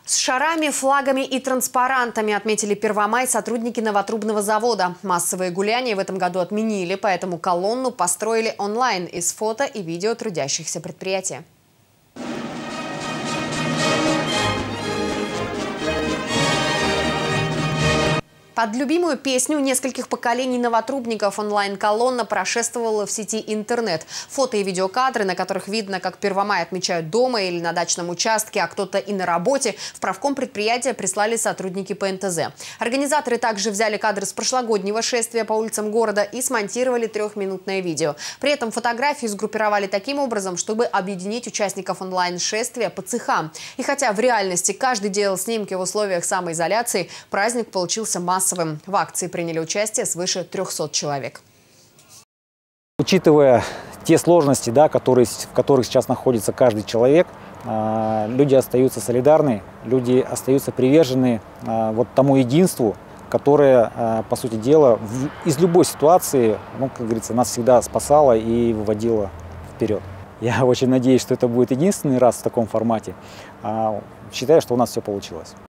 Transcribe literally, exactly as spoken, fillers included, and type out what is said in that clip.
С шарами, флагами и транспарантами отметили Первомай сотрудники новотрубного завода. Массовые гуляния в этом году отменили, поэтому колонну построили онлайн из фото и видео трудящихся предприятия. Под любимую песню нескольких поколений новотрубников онлайн-колонна прошествовала в сети интернет. Фото и видеокадры, на которых видно, как Первомай отмечают дома или на дачном участке, а кто-то и на работе, в правком предприятия прислали сотрудники Пэ Эн Тэ Зэ. Организаторы также взяли кадры с прошлогоднего шествия по улицам города и смонтировали трехминутное видео. При этом фотографии сгруппировали таким образом, чтобы объединить участников онлайн-шествия по цехам. И хотя в реальности каждый делал снимки в условиях самоизоляции, праздник получился массовым. В акции приняли участие свыше трёхсот человек. Учитывая те сложности, да, которые, в которых сейчас находится каждый человек, люди остаются солидарны, люди остаются привержены вот тому единству, которое, по сути дела, из любой ситуации, ну, как говорится, нас всегда спасало и выводило вперед. Я очень надеюсь, что это будет единственный раз в таком формате. Считаю, что у нас все получилось.